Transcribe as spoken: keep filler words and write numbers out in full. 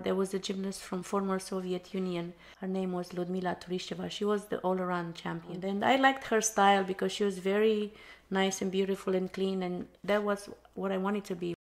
There was a gymnast from former Soviet Union. Her name was Ludmila Turisheva. She was the all-around champion. And I liked her style because she was very nice and beautiful and clean, and that was what I wanted to be.